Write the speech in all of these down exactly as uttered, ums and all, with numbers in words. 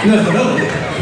never know.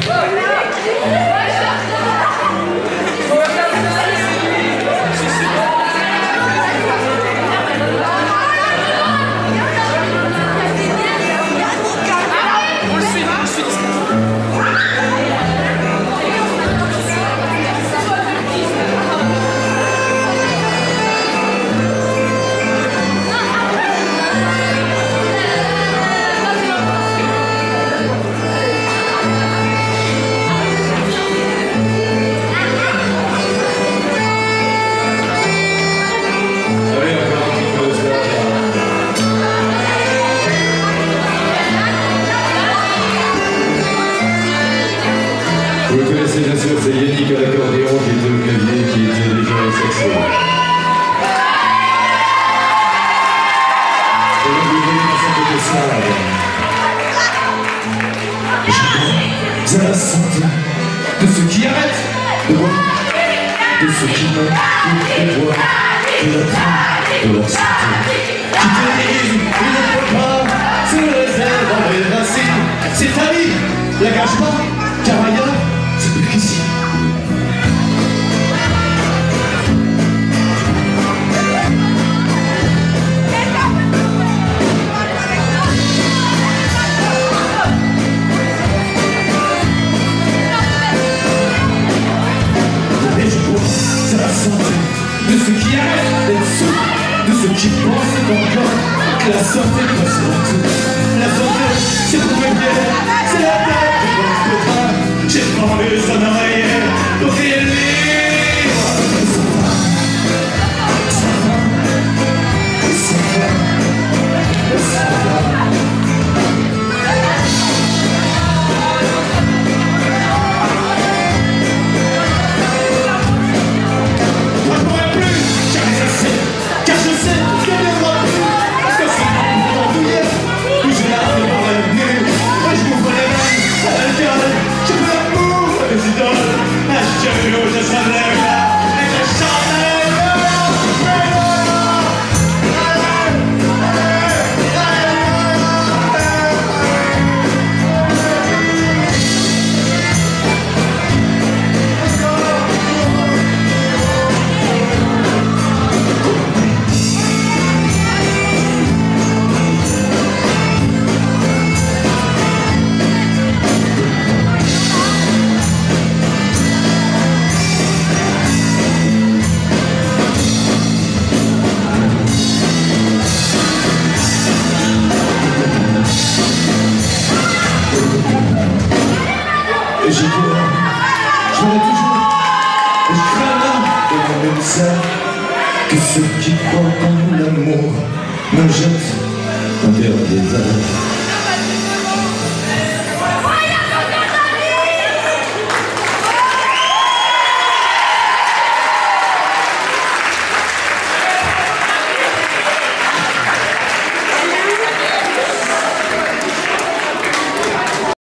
Vous connaissez bien sûr, c'est Yannick à l'accordéon qui était au clavier, qui était déjà au saxo. Et donc vous voyez dans son côté slave. Je bois à la santé de ceux qui arrêtent de boire, de ceux qui meurent de boire, de la trappe de leur santé. Qui te disent, il ne faut pas se réserver dans les racines. C'est ta vie, la gâche pas, car ailleurs, c'est plus qu'ici. Et je bois, c'est la santé de ceux qui arrêtent d'être sous, de ceux qui pensent encore que la santé passe dans tout. La santé, c'est pour mes pieds, c'est la tête qui porte le train. J'ai demandé son oreiller pour qu'il est libre. Ça va, ça va, ça va, ça va. Je ne pourrai plus jamais assez, car je sais qu'il ne viendra plus. Que c'est pour m'endouiller, où j'ai l'arme dans l'avenir. Et je m'ouvre les mains à l'alcool. Je veux l'amour à mes idoles. À chaque jour je serai là et je chanterai. Et je cours, je ferai toujours, et je crains de mon même ça, que ceux qui croient en l'amour me jettent en terre des âges.